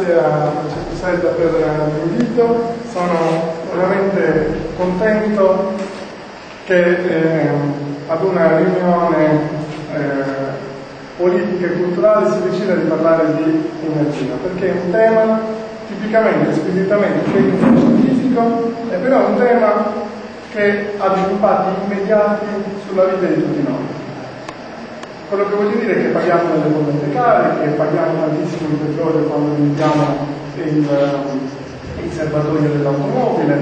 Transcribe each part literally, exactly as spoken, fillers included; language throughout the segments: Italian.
grazie a Francesco per l'invito, sono veramente contento che eh, ad una riunione eh, politica e culturale si decida di parlare di energia, perché è un tema tipicamente, squisitamente tecnico-scientifico, è però un tema che ha degli impatti immediati sulla vita di tutti noi. Quello che voglio dire è che paghiamo delle bollette care, che paghiamo tantissimo il petrolio quando utilizziamo il, il serbatoio dell'automobile.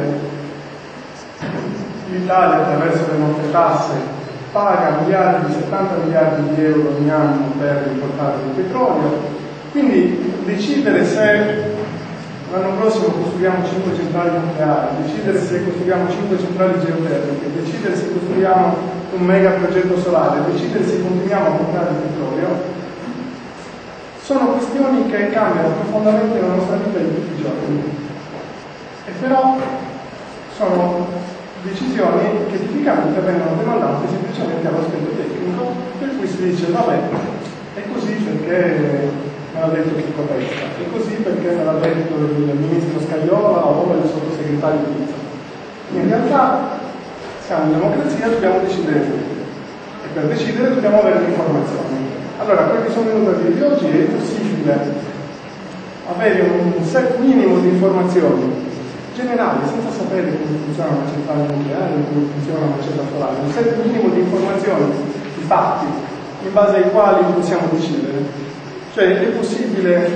L'Italia, attraverso le nostre tasse, paga miliardi, settanta miliardi di euro ogni anno per importare il petrolio. Quindi decidere se l'anno prossimo costruiamo cinque centrali nucleari, decidere se costruiamo cinque centrali geotermiche, decidere se costruiamo un mega progetto solare, decidere se continuiamo a comprare il petrolio, sono questioni che cambiano profondamente la nostra vita di tutti i giorni. E però sono decisioni che tipicamente vengono demandate semplicemente all'aspetto tecnico, per cui si dice vabbè, è così perché me l'ha detto Chico Testa, è così perché me l'ha detto il ministro Scagliola o il sottosegretario Pizza. In realtà siamo in democrazia, dobbiamo decidere tutti, e per decidere dobbiamo avere le informazioni. Allora, quelli che sono venuti a dire oggi è possibile avere un set minimo di informazioni generali, senza sapere come funziona una centrale nucleare, come funziona una centrale solare, un set minimo di informazioni, di fatti, in base ai quali possiamo decidere. Cioè è possibile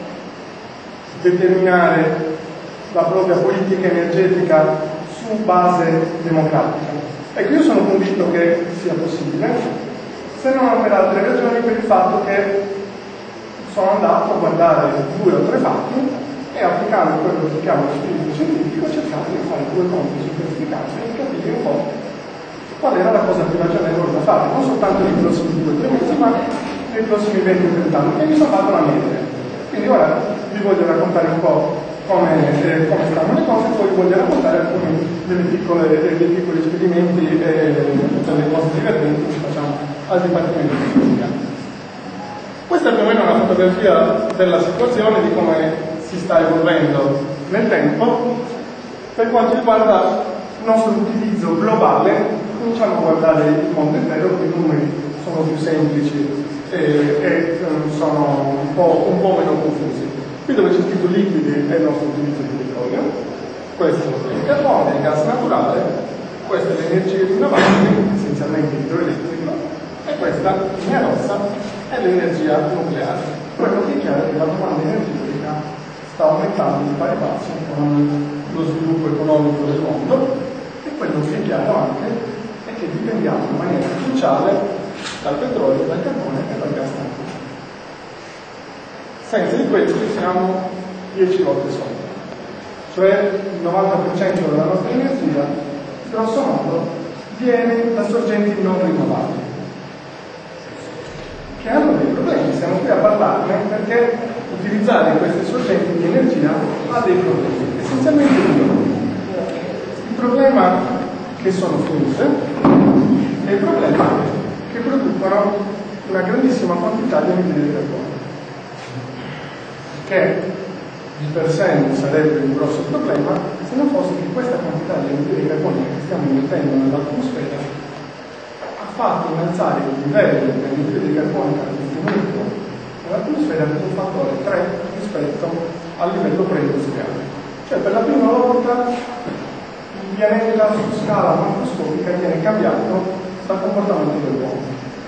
determinare la propria politica energetica su base democratica. Ecco, io sono convinto che sia possibile, se non per altre ragioni, per il fatto che sono andato a guardare due o tre fatti e applicando quello che si chiama lo spirito scientifico, cercare di fare due conti semplificati e capire un po' qual era la cosa più ragionevole da fare, non soltanto nei prossimi due o tre mesi, ma nei prossimi venti o trenta anni, e mi sono fatto una media. Quindi ora vi voglio raccontare un po' come, eh, come stanno le cose, poi voglio raccontare alcuni delle piccole, dei piccoli esperimenti e delle cose divertenti che facciamo al Dipartimento di Fisica. Questa è più o meno una fotografia della situazione, di come si sta evolvendo nel tempo. Per quanto riguarda il nostro utilizzo globale, cominciamo a guardare il mondo intero, con i numeri sono più semplici e, e sono un po', un po' meno confusi. Qui dove c'è scritto liquidi è il nostro utilizzo di petrolio, questo è il carbone, il gas naturale, questa è l'energia rinnovabile, essenzialmente idroelettrica, e questa, linea rossa, è l'energia nucleare. Quello che è chiaro è che la domanda energetica sta aumentando di pari passo con lo sviluppo economico del mondo, e quello che è chiaro anche è che dipendiamo in maniera cruciale dal petrolio, dal carbone e dal gas naturale. Senza di questo siamo dieci volte sopra. Cioè il novanta per cento della nostra energia, grosso modo, viene da sorgenti non rinnovabili, che hanno dei problemi. Siamo qui a parlarne perché utilizzare queste sorgenti di energia ha dei problemi, essenzialmente due. Il problema che sono finite e il problema che producono una grandissima quantità di anidride di carbonio, che di per sé non sarebbe un grosso problema se non fosse che questa quantità di anidride di carbonio che stiamo immettendo nell'atmosfera ha fatto innalzare il livello di anidride di carbonio contenuto nell'atmosfera di un fattore tre rispetto al livello preindustriale. Cioè per la prima volta il pianeta su scala macroscopica viene cambiato dal comportamento dell'uomo.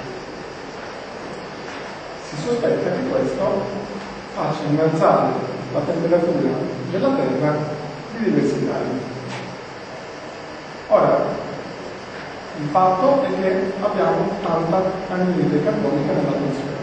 Si sospetta che questo faccia innalzare la temperatura della Terra di diversi gradi. Ora, il fatto è che abbiamo tanta anidride carbonica nell'atmosfera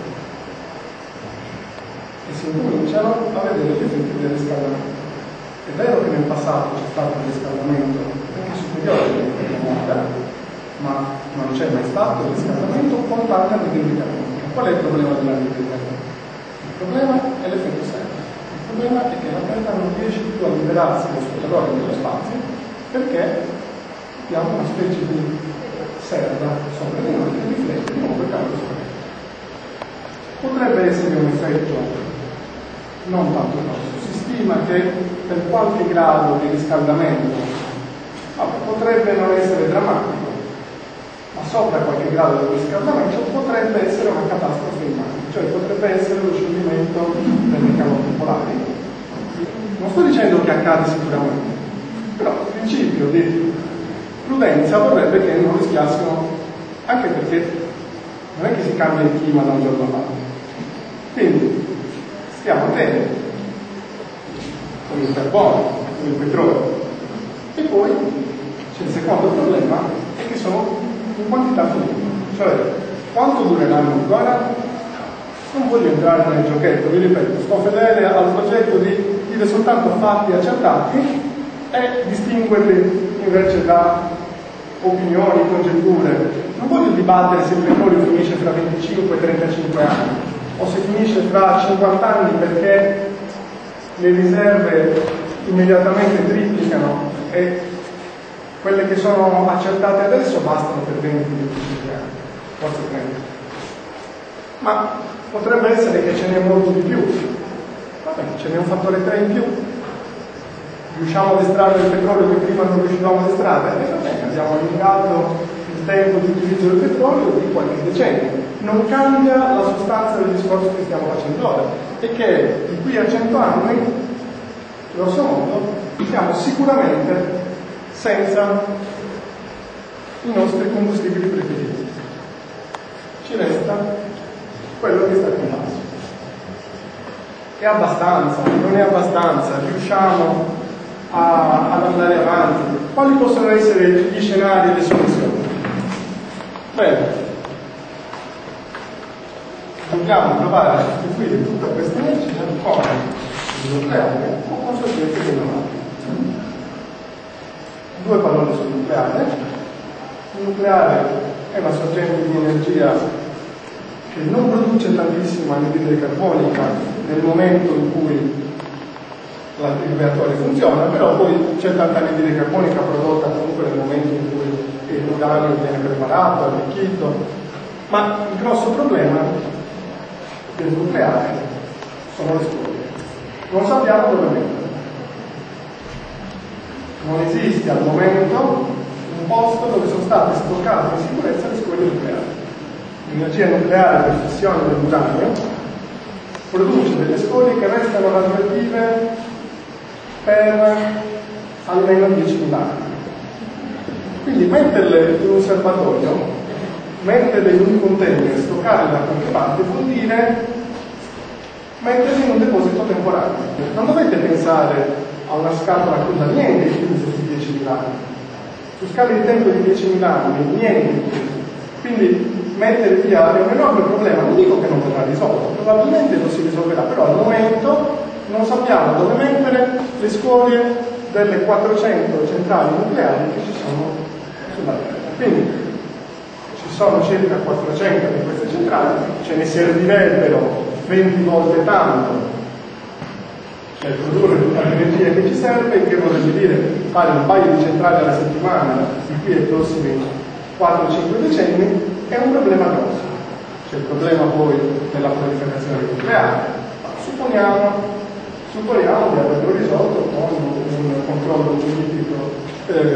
e si incominciano a vedere gli effetti del riscaldamento. È vero che nel passato c'è stato un riscaldamento anche superiore a quella moda, ma non c'è mai stato il riscaldamento con tanta anidride carbonica. Qual è il problema dell'anidride carbonica? Il problema è l'effetto serra. Il problema è che la Terra non riesce più a liberarsi dal suo calore nello spazio perché abbiamo una specie di serra sopra di noi che riflette di nuovo il calore sopra. Potrebbe essere un effetto non tanto grosso. Si stima che per qualche grado di riscaldamento potrebbe non essere drammatico, ma sopra qualche grado di riscaldamento potrebbe essere una catastrofe immane, cioè potrebbe essere lo scioglimento delle calotte polari. Non sto dicendo che accade sicuramente, però il principio di prudenza vorrebbe che non rischiassimo, anche perché non è che si cambia il clima da un giorno all'altro. Quindi stiamo attenti con il carbone, con il petrolio. E poi c'è il secondo problema, è che sono in quantità finita, cioè quanto dureranno ancora? Non voglio entrare nel giochetto, vi ripeto, sto fedele al progetto di dire soltanto fatti accertati e distinguerli invece da opinioni, congetture. Non voglio dibattere se il petrolio finisce fra venticinque e trentacinque anni o se finisce fra cinquanta anni perché le riserve immediatamente triplicano e quelle che sono accertate adesso bastano per venti venticinque anni, forse trenta. Ma potrebbe essere che ce n'è molto di più. Vabbè, ce n'è un fattore tre in più. Riusciamo ad estrarre il petrolio che prima non riuscivamo ad estrarre? E va bene, abbiamo allungato il tempo di utilizzo del petrolio di qualche decennio. Non cambia la sostanza del discorso che stiamo facendo ora, e che di qui a cento anni, grosso modo, siamo sicuramente senza i nostri combustibili preferiti. Ci resta quello che sta qui in basso. È abbastanza? Non è abbastanza? Riusciamo a, ad andare avanti? Quali possono essere gli scenari e le soluzioni? Bene, dobbiamo provare a sostituire tutta questa energia con il nucleare o con sorgenti rinnovabili. Due parole sul nucleare. Il nucleare è una sorgente di energia che non produce tantissimo anidride carbonica nel momento in cui la, il reattore funziona, però poi c'è tanta anidride carbonica prodotta comunque nel momento in cui l'uranio viene preparato, arricchito. Ma il grosso problema del nucleare sono le scorie. Non sappiamo dove mettere. Non esiste al momento un posto dove sono state stoccate in sicurezza le scorie nucleari. L'energia nucleare per fissione dell'uranio produce delle scorie che restano radioattive per almeno diecimila anni. Quindi metterle in un serbatoio, metterle in un container, stoccarle da qualche parte, vuol dire metterle in un deposito temporaneo. Non dovete pensare a una scatola chiusa, niente è chiuso su diecimila anni. Su scale di tempo di diecimila anni, niente è chiuso. Quindi mettere via è un enorme problema, non dico che non verrà risolto, probabilmente non si risolverà, però al momento non sappiamo dove mettere le scorie delle quattrocento centrali nucleari che ci sono sulla Terra. Quindi ci sono circa quattrocento di queste centrali, ce ne servirebbero venti volte tanto per produrre tutta l'energia che ci serve, che vorrebbe dire fare un paio di centrali alla settimana di qui ai prossimi quattro cinque decenni. È un problema grosso. C'è il problema poi della proliferazione nucleare. Supponiamo, supponiamo di averlo risolto con un controllo politico eh,